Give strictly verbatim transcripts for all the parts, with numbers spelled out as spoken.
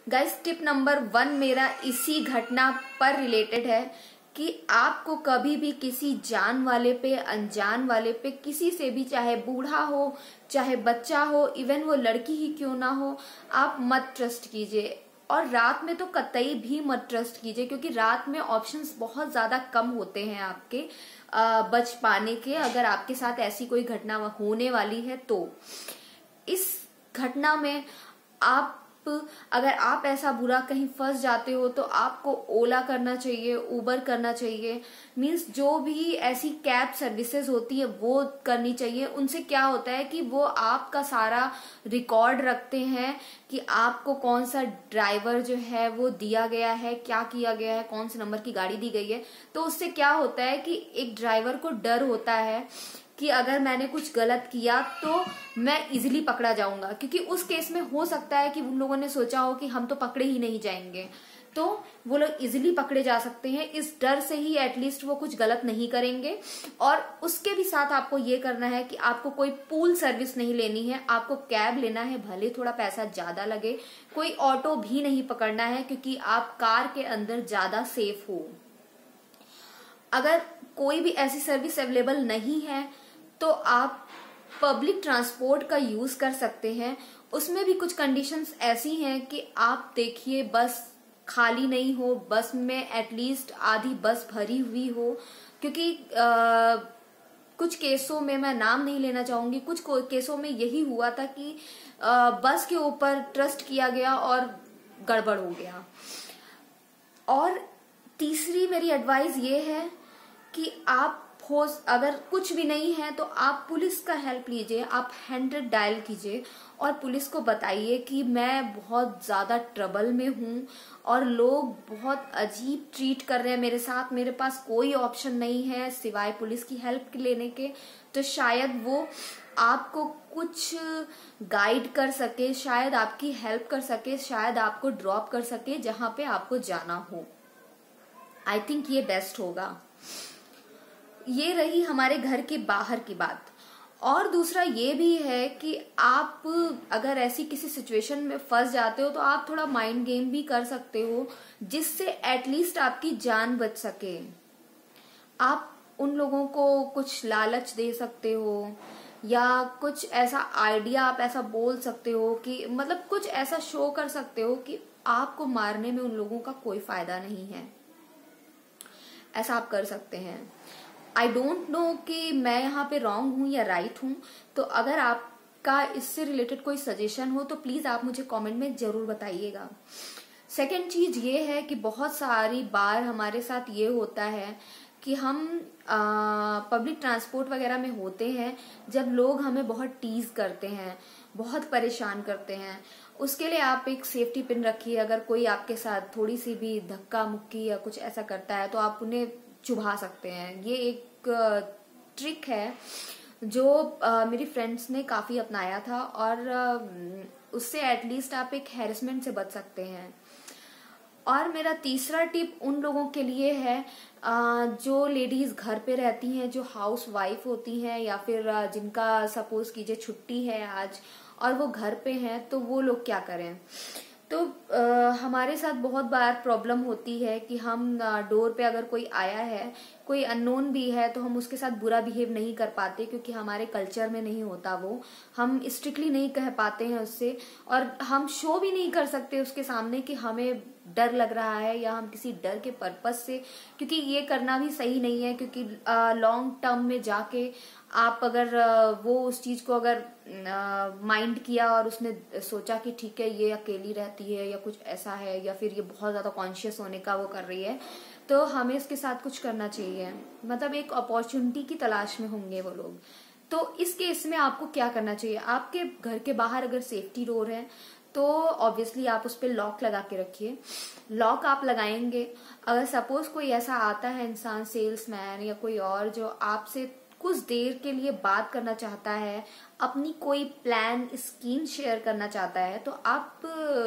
Guys, tip number one मेरा इसी घटना पर रिलेटेड है कि आपको कभी भी किसी जान वाले पे, अनजान वाले पे, किसी से भी, चाहे बूढ़ा हो चाहे बच्चा हो, इवन वो लड़की ही क्यों ना हो, आप मत ट्रस्ट कीजिए। और रात में तो कतई भी मत ट्रस्ट कीजिए, क्योंकि रात में ऑप्शंस बहुत ज्यादा कम होते हैं आपके आ, बच पाने के, अगर आपके साथ ऐसी कोई घटना होने वाली है तो। इस घटना में आप अगर आप ऐसा बुरा कहीं फंस जाते हो तो आपको ओला करना चाहिए, उबर करना चाहिए, मीन्स जो भी ऐसी कैब सर्विसेज होती है वो करनी चाहिए। उनसे क्या होता है कि वो आपका सारा रिकॉर्ड रखते हैं कि आपको कौन सा ड्राइवर जो है वो दिया गया है, क्या किया गया है, कौन से नंबर की गाड़ी दी गई है। तो उससे क्या होता है कि एक ड्राइवर को डर होता है कि अगर मैंने कुछ गलत किया तो मैं इजीली पकड़ा जाऊंगा, क्योंकि उस केस में हो सकता है कि उन लोगों ने सोचा हो कि हम तो पकड़े ही नहीं जाएंगे, तो वो लोग इजीली पकड़े जा सकते हैं। इस डर से ही एटलीस्ट वो कुछ गलत नहीं करेंगे। और उसके भी साथ आपको ये करना है कि आपको कोई पूल सर्विस नहीं लेनी है, आपको कैब लेना है, भले थोड़ा पैसा ज्यादा लगे। कोई ऑटो भी नहीं पकड़ना है, क्योंकि आप कार के अंदर ज्यादा सेफ हो। अगर कोई भी ऐसी सर्विस अवेलेबल नहीं है तो आप पब्लिक ट्रांसपोर्ट का यूज कर सकते हैं। उसमें भी कुछ कंडीशंस ऐसी हैं कि आप देखिए बस खाली नहीं हो, बस में एटलीस्ट आधी बस भरी हुई हो, क्योंकि आ, कुछ केसों में, मैं नाम नहीं लेना चाहूंगी, कुछ केसों में यही हुआ था कि आ, बस के ऊपर ट्रस्ट किया गया और गड़बड़ हो गया। और तीसरी मेरी एडवाइस ये है कि आप हो, अगर कुछ भी नहीं है तो आप पुलिस का हेल्प लीजिए, आप हंड्रेड डायल कीजिए और पुलिस को बताइए कि मैं बहुत ज्यादा ट्रबल में हूँ और लोग बहुत अजीब ट्रीट कर रहे हैं मेरे साथ, मेरे पास कोई ऑप्शन नहीं है सिवाय पुलिस की हेल्प लेने के। तो शायद वो आपको कुछ गाइड कर सके, शायद आपकी हेल्प कर सके, शायद आपको ड्रॉप कर सके जहां पे आपको जाना हो। आई थिंक ये बेस्ट होगा। ये रही हमारे घर के बाहर की बात। और दूसरा ये भी है कि आप अगर ऐसी किसी सिचुएशन में फंस जाते हो तो आप थोड़ा माइंड गेम भी कर सकते हो, जिससे एटलीस्ट आपकी जान बच सके। आप उन लोगों को कुछ लालच दे सकते हो, या कुछ ऐसा आइडिया आप ऐसा बोल सकते हो कि मतलब कुछ ऐसा शो कर सकते हो कि आपको मारने में उन लोगों का कोई फायदा नहीं है। ऐसा आप कर सकते हैं। आई डोंट नो कि मैं यहाँ पे रॉन्ग हूँ या राइट हूँ, तो अगर आपका इससे रिलेटेड कोई सजेशन हो तो प्लीज आप मुझे कमेंट में जरूर बताइएगा। सेकेंड चीज ये है कि बहुत सारी बार हमारे साथ ये होता है कि हम पब्लिक ट्रांसपोर्ट वगैरह में होते हैं, जब लोग हमें बहुत टीज करते हैं, बहुत परेशान करते हैं। उसके लिए आप एक सेफ्टी पिन रखिए। अगर कोई आपके साथ थोड़ी सी भी धक्का मुक्की या कुछ ऐसा करता है तो आप उन्हें चुभा सकते हैं। ये एक ट्रिक है जो आ, मेरी फ्रेंड्स ने काफी अपनाया था, और आ, उससे एटलीस्ट आप एक हैरेसमेंट से बच सकते हैं। और मेरा तीसरा टिप उन लोगों के लिए है आ, जो लेडीज घर पे रहती हैं, जो हाउस वाइफ होती हैं, या फिर आ, जिनका सपोज कीजिए छुट्टी है आज और वो घर पे हैं, तो वो लोग क्या करें। तो आ, हमारे साथ बहुत बार प्रॉब्लम होती है कि हम डोर पे अगर कोई आया है, कोई अननोन भी है, तो हम उसके साथ बुरा बिहेव नहीं कर पाते, क्योंकि हमारे कल्चर में नहीं होता वो। हम स्ट्रिक्टली नहीं कह पाते हैं उससे, और हम शो भी नहीं कर सकते उसके सामने कि हमें डर लग रहा है या हम किसी डर के पर्पस से, क्योंकि ये करना भी सही नहीं है। क्योंकि लॉन्ग टर्म में जाके आप अगर वो उस चीज को अगर माइंड किया और उसने सोचा कि ठीक है ये अकेली रहती है या कुछ ऐसा है, या फिर ये बहुत ज्यादा कॉन्शियस होने का वो कर रही है, तो हमें इसके साथ कुछ करना चाहिए। मतलब एक अपॉर्चुनिटी की तलाश में होंगे वो लोग। तो इस केस में आपको क्या करना चाहिए, आपके घर के बाहर अगर सेफ्टी डोर है तो ऑब्वियसली आप उस पर लॉक लगा के रखिए। लॉक आप लगाएंगे, अगर सपोज कोई ऐसा आता है इंसान, सेल्समैन या कोई और, जो आपसे कुछ देर के लिए बात करना चाहता है, अपनी कोई प्लान स्कीम शेयर करना चाहता है, तो आप,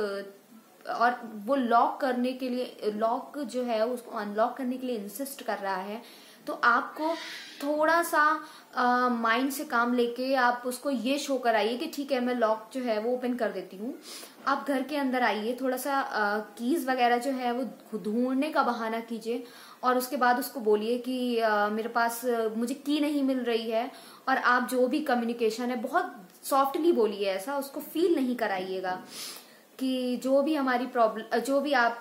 और वो लॉक करने के लिए, लॉक जो है उसको अनलॉक करने के लिए इंसिस्ट कर रहा है, तो आपको थोड़ा सा माइंड से काम लेके आप उसको ये शो कराइए कि ठीक है मैं लॉक जो है वो ओपन कर देती हूँ। आप घर के अंदर आइए, थोड़ा सा कीज वगैरह जो है वो ढूंढने का बहाना कीजिए और उसके बाद उसको बोलिए कि आ, मेरे पास मुझे की नहीं मिल रही है। और आप जो भी कम्युनिकेशन है बहुत सॉफ्टली बोलिए, ऐसा उसको फील नहीं कराइएगा कि जो भी हमारी प्रॉब्लम, जो भी आप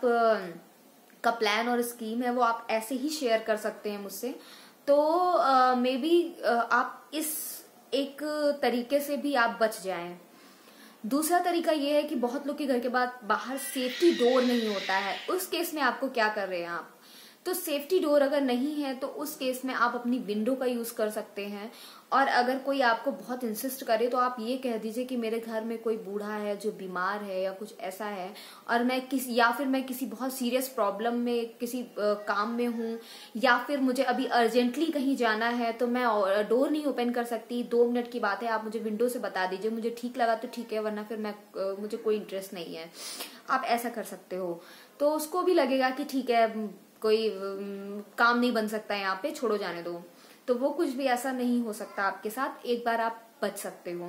का प्लान और स्कीम है वो आप ऐसे ही शेयर कर सकते हैं मुझसे। तो मे बी आप इस एक तरीके से भी आप बच जाएं। दूसरा तरीका ये है कि बहुत लोग के घर के बाद बाहर सेफ्टी डोर नहीं होता है। उस केस में आपको क्या कर रहे हैं आप, तो सेफ्टी डोर अगर नहीं है तो उस केस में आप अपनी विंडो का यूज कर सकते हैं। और अगर कोई आपको बहुत इंसिस्ट करे तो आप ये कह दीजिए कि मेरे घर में कोई बूढ़ा है जो बीमार है या कुछ ऐसा है, और मैं किसी या फिर मैं किसी बहुत सीरियस प्रॉब्लम में किसी आ, काम में हूँ, या फिर मुझे अभी अर्जेंटली कहीं जाना है तो मैं डोर नहीं ओपन कर सकती, दो मिनट की बात है, आप मुझे विंडो से बता दीजिए, मुझे ठीक लगा तो ठीक है, वरना फिर मैं आ, मुझे कोई इंटरेस्ट नहीं है। आप ऐसा कर सकते हो, तो उसको भी लगेगा कि ठीक है कोई काम नहीं बन सकता है यहाँ पे, छोड़ो जाने दो। तो वो कुछ भी ऐसा नहीं हो सकता आपके साथ, एक बार आप बच सकते हो।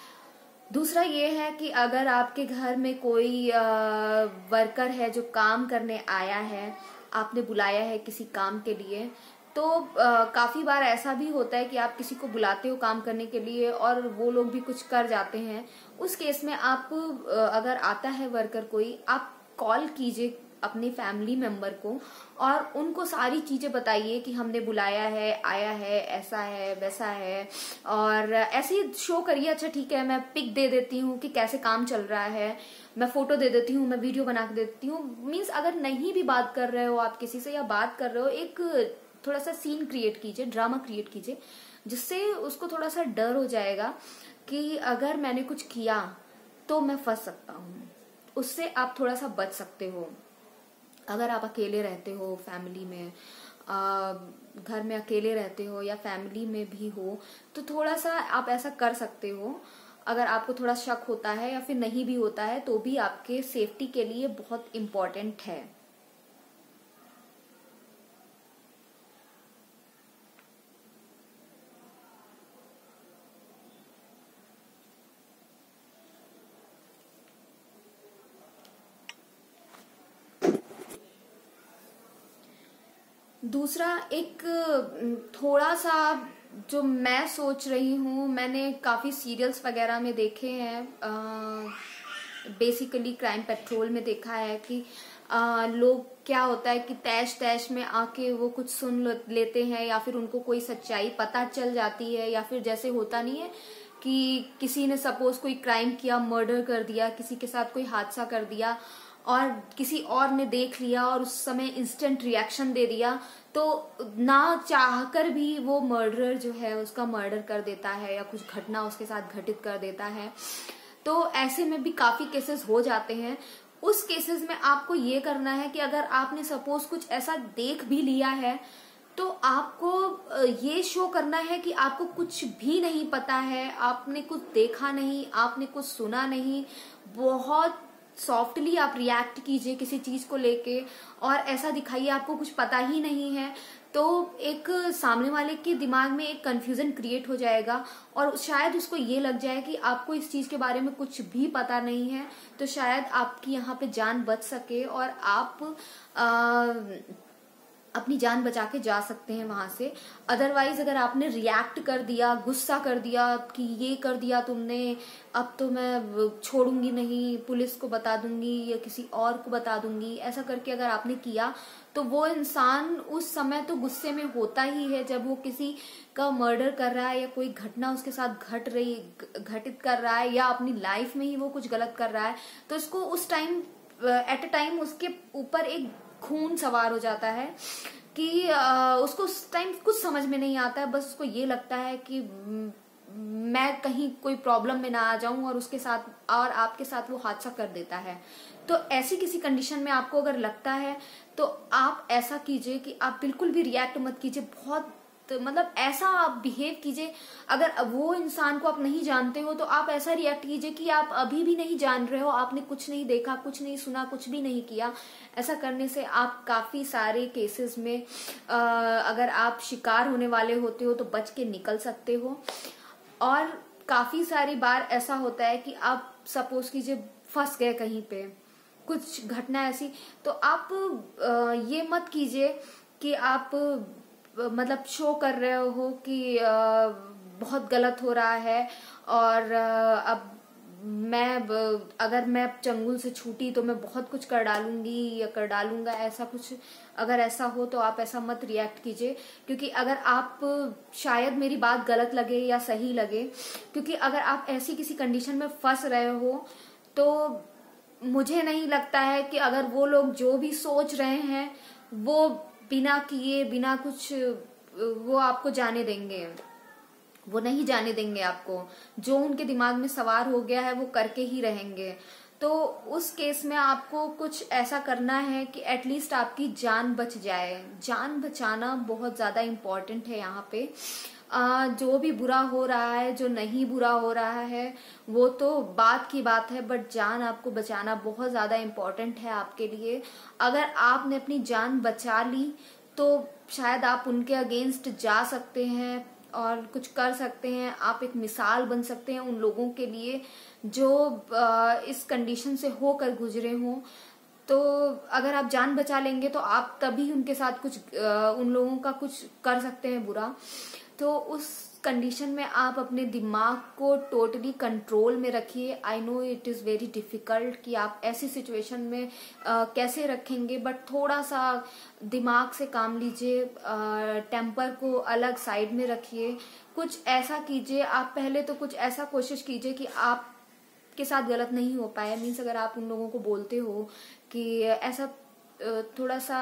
दूसरा ये है कि अगर आपके घर में कोई आ, वर्कर है जो काम करने आया है, आपने बुलाया है किसी काम के लिए, तो आ, काफी बार ऐसा भी होता है कि आप किसी को बुलाते हो काम करने के लिए और वो लोग भी कुछ कर जाते हैं। उस केस में आप आ, अगर आता है वर्कर कोई, आप कॉल कीजिए अपने फैमिली मेंबर को और उनको सारी चीजें बताइए कि हमने बुलाया है, आया है, ऐसा है, वैसा है, और ऐसे ही शो करिए। अच्छा ठीक है, मैं पिक दे देती हूँ कि कैसे काम चल रहा है, मैं फोटो दे देती हूँ, मैं वीडियो बना के देती हूँ। मीन्स अगर नहीं भी बात कर रहे हो आप किसी से या बात कर रहे हो, एक थोड़ा सा सीन क्रिएट कीजिए, ड्रामा क्रिएट कीजिए, जिससे उसको थोड़ा सा डर हो जाएगा कि अगर मैंने कुछ किया तो मैं फंस सकता हूँ। उससे आप थोड़ा सा बच सकते हो। अगर आप अकेले रहते हो फैमिली में, आ, घर में अकेले रहते हो या फैमिली में भी हो, तो थोड़ा सा आप ऐसा कर सकते हो। अगर आपको थोड़ा शक होता है या फिर नहीं भी होता है तो भी आपके सेफ्टी के लिए बहुत इम्पोर्टेंट है। दूसरा एक थोड़ा सा जो मैं सोच रही हूँ, मैंने काफी सीरियल्स वगैरह में देखे हैं, बेसिकली क्राइम पेट्रोल में देखा है कि आ, लोग क्या होता है कि तैश तैश में आके वो कुछ सुन लेते हैं या फिर उनको कोई सच्चाई पता चल जाती है, या फिर जैसे होता नहीं है कि किसी ने सपोज कोई क्राइम किया, मर्डर कर दिया, किसी के साथ कोई हादसा कर दिया और किसी और ने देख लिया और उस समय इंस्टेंट रिएक्शन दे दिया, तो ना चाहकर भी वो मर्डरर जो है उसका मर्डर कर देता है या कुछ घटना उसके साथ घटित कर देता है। तो ऐसे में भी काफी केसेस हो जाते हैं। उस केसेस में आपको ये करना है कि अगर आपने सपोज कुछ ऐसा देख भी लिया है तो आपको ये शो करना है कि आपको कुछ भी नहीं पता है, आपने कुछ देखा नहीं, आपने कुछ सुना नहीं। बहुत सॉफ्टली आप रिएक्ट कीजिए किसी चीज को लेके और ऐसा दिखाइए आपको कुछ पता ही नहीं है, तो एक सामने वाले के दिमाग में एक कंफ्यूजन क्रिएट हो जाएगा और शायद उसको ये लग जाए कि आपको इस चीज के बारे में कुछ भी पता नहीं है, तो शायद आपकी यहाँ पे जान बच सके और आप आ, अपनी जान बचा के जा सकते हैं वहां से। अदरवाइज अगर आपने रिएक्ट कर दिया, गुस्सा कर दिया कि ये कर दिया तुमने, अब तो मैं छोड़ूंगी नहीं, पुलिस को बता दूंगी या किसी और को बता दूंगी, ऐसा करके अगर आपने किया तो वो इंसान उस समय तो गुस्से में होता ही है जब वो किसी का मर्डर कर रहा है या कोई घटना उसके साथ घट रही घटित कर रहा है या अपनी लाइफ में ही वो कुछ गलत कर रहा है, तो इसको उस टाइम एट अ टाइम उसके ऊपर एक खून सवार हो जाता है कि आ, उसको उस टाइम कुछ समझ में नहीं आता है। बस उसको ये लगता है कि मैं कहीं कोई प्रॉब्लम में ना आ जाऊं और उसके साथ और आपके साथ वो हादसा कर देता है। तो ऐसी किसी कंडीशन में आपको अगर लगता है तो आप ऐसा कीजिए कि आप बिल्कुल भी रिएक्ट मत कीजिए, बहुत मतलब ऐसा आप बिहेव कीजिए। अगर वो इंसान को आप नहीं जानते हो तो आप ऐसा रिएक्ट कीजिए कि आप अभी भी नहीं जान रहे हो, आपने कुछ नहीं देखा, कुछ नहीं सुना, कुछ भी नहीं किया। ऐसा करने से आप काफी सारे केसेस में आ, अगर आप शिकार होने वाले होते हो तो बच के निकल सकते हो। और काफी सारी बार ऐसा होता है कि आप सपोज कीजिए फंस गए कहीं पे, कुछ घटना ऐसी, तो आप आ, ये मत कीजिए कि आप मतलब शो कर रहे हो कि आ, बहुत गलत हो रहा है और आ, अब मैं अगर मैं चंगुल से छूटी तो मैं बहुत कुछ कर डालूंगी या कर डालूंगा, ऐसा कुछ अगर ऐसा हो तो आप ऐसा मत रिएक्ट कीजिए। क्योंकि अगर आप, शायद मेरी बात गलत लगे या सही लगे, क्योंकि अगर आप ऐसी किसी कंडीशन में फंस रहे हो तो मुझे नहीं लगता है कि अगर वो लोग जो भी सोच रहे हैं वो बिना किए बिना कुछ वो आपको जाने देंगे, वो नहीं जाने देंगे आपको। जो उनके दिमाग में सवार हो गया है वो करके ही रहेंगे। तो उस केस में आपको कुछ ऐसा करना है कि एटलीस्ट आपकी जान बच जाए। जान बचाना बहुत ज्यादा इम्पोर्टेंट है यहाँ पे। आ, जो भी बुरा हो रहा है, जो नहीं बुरा हो रहा है, वो तो बात की बात है, बट जान आपको बचाना बहुत ज्यादा इम्पोर्टेंट है आपके लिए। अगर आपने अपनी जान बचा ली तो शायद आप उनके अगेंस्ट जा सकते हैं और कुछ कर सकते हैं। आप एक मिसाल बन सकते हैं उन लोगों के लिए जो इस कंडीशन से होकर गुजरे हों। तो अगर आप जान बचा लेंगे तो आप तभी उनके साथ कुछ उन लोगों का कुछ कर सकते हैं बुरा। तो उस कंडीशन में आप अपने दिमाग को टोटली कंट्रोल में रखिए। I know it is very difficult कि आप ऐसी सिचुएशन में आ, कैसे रखेंगे, बट थोड़ा सा दिमाग से काम लीजिए, टेम्पर को अलग साइड में रखिए। कुछ ऐसा कीजिए, आप पहले तो कुछ ऐसा कोशिश कीजिए कि आप के साथ गलत नहीं हो पाए। मीन्स अगर आप उन लोगों को बोलते हो कि ऐसा, थोड़ा सा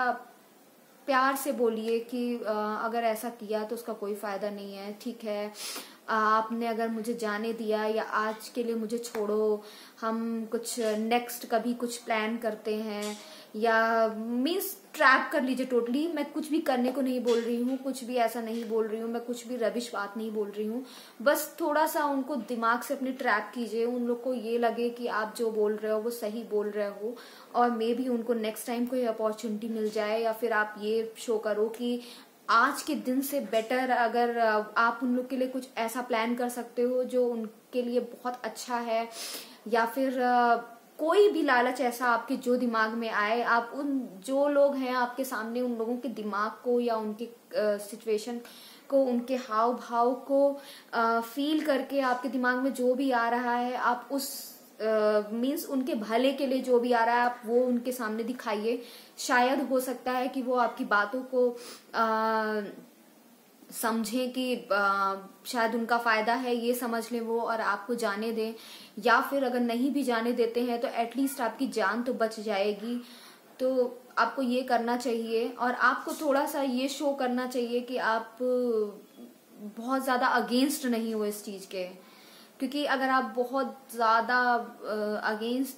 प्यार से बोलिए कि अगर ऐसा किया तो उसका कोई फायदा नहीं है, ठीक है, आपने अगर मुझे जाने दिया या आज के लिए मुझे छोड़ो, हम कुछ नेक्स्ट कभी कुछ प्लान करते हैं। या मीन्स ट्रैप कर लीजिए टोटली। मैं कुछ भी करने को नहीं बोल रही हूँ, कुछ भी ऐसा नहीं बोल रही हूँ, मैं कुछ भी रबिश बात नहीं बोल रही हूँ। बस थोड़ा सा उनको दिमाग से अपने ट्रैप कीजिए, उन लोग को ये लगे कि आप जो बोल रहे हो वो सही बोल रहे हो, और मे भी उनको नेक्स्ट टाइम कोई अपॉर्चुनिटी मिल जाए। या फिर आप ये शो करो कि आज के दिन से बेटर अगर आप उन लोग के लिए कुछ ऐसा प्लान कर सकते हो जो उनके लिए बहुत अच्छा है। या फिर कोई भी लालच ऐसा आपके जो दिमाग में आए, आप उन जो लोग हैं आपके सामने, उन लोगों के दिमाग को या उनके सिचुएशन को, उनके हाव भाव को फील करके आपके दिमाग में जो भी आ रहा है आप उस मीन्स uh, उनके भले के लिए जो भी आ रहा है आप वो उनके सामने दिखाइए। शायद हो सकता है कि वो आपकी बातों को uh, समझें कि uh, शायद उनका फायदा है, ये समझ लें वो और आपको जाने दें। या फिर अगर नहीं भी जाने देते हैं तो एटलीस्ट आपकी जान तो बच जाएगी। तो आपको ये करना चाहिए और आपको थोड़ा सा ये शो करना चाहिए कि आप बहुत ज़्यादा अगेंस्ट नहीं हो इस चीज़ के। क्योंकि अगर आप बहुत ज़्यादा अगेंस्ट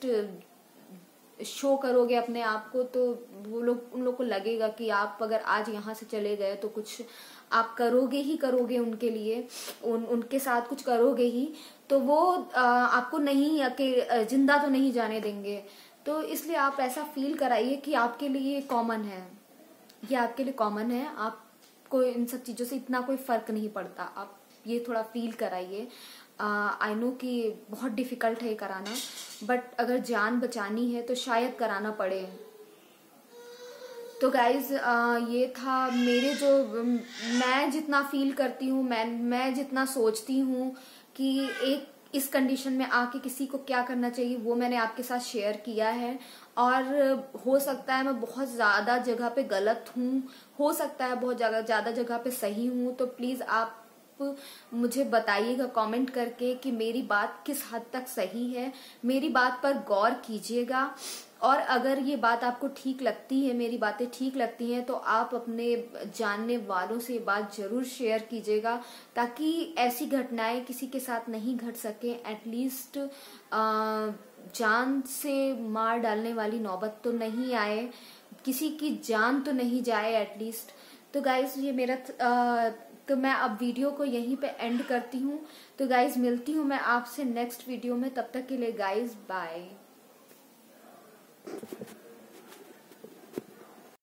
शो करोगे अपने आप को तो वो लोग उन लोग को लगेगा कि आप अगर आज यहाँ से चले गए तो कुछ आप करोगे ही करोगे उनके लिए, उन उनके साथ कुछ करोगे ही, तो वो आ, आपको नहीं कि जिंदा तो नहीं जाने देंगे। तो इसलिए आप ऐसा फील कराइए कि आपके लिए कॉमन है, ये आपके लिए कॉमन है, आपको इन सब चीज़ों से इतना कोई फर्क नहीं पड़ता। आप ये थोड़ा फील कराइए। आई नो कि बहुत डिफिकल्ट है ये कराना, बट अगर जान बचानी है तो शायद कराना पड़े। तो गाइज ये था मेरे जो मैं जितना फील करती हूँ, मैं मैं जितना सोचती हूँ कि एक इस कंडीशन में आके किसी को क्या करना चाहिए, वो मैंने आपके साथ शेयर किया है। और हो सकता है मैं बहुत ज़्यादा जगह पे गलत हूँ, हो सकता है बहुत ज़्यादा जगह पे सही हूँ। तो प्लीज़ आप मुझे बताइएगा कमेंट करके कि मेरी बात किस हद तक सही है, मेरी बात पर गौर कीजिएगा। और अगर ये बात आपको ठीक लगती है, मेरी बातें ठीक लगती हैं, तो आप अपने जानने वालों से ये बात जरूर शेयर कीजिएगा ताकि ऐसी घटनाएं किसी के साथ नहीं घट सके। एटलीस्ट जान से मार डालने वाली नौबत तो नहीं आए, किसी की जान तो नहीं जाए एटलीस्ट। तो गाइज ये मेरा आ, तो मैं अब वीडियो को यहीं पे एंड करती हूँ। तो गाइज मिलती हूँ मैं आपसे नेक्स्ट वीडियो में, तब तक के लिए गाइज बाय।